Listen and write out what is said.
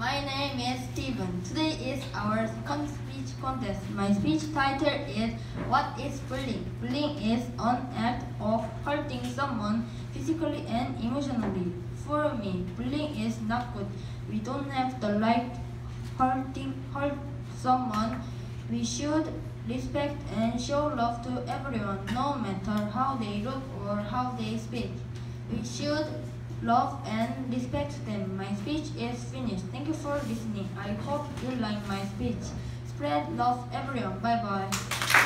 my name is Steven. Today is our second speech contest. My speech title is What is Bullying? Bullying is an act of hurting someone physically and emotionally. For me, bullying is not good. We don't have the right hurt someone. We should respect and show love to everyone, no matter how they look or how they speak. We should love and respect them. My speech is finished. Thank you for listening. I hope you like my speech. Spread love everyone. Bye bye.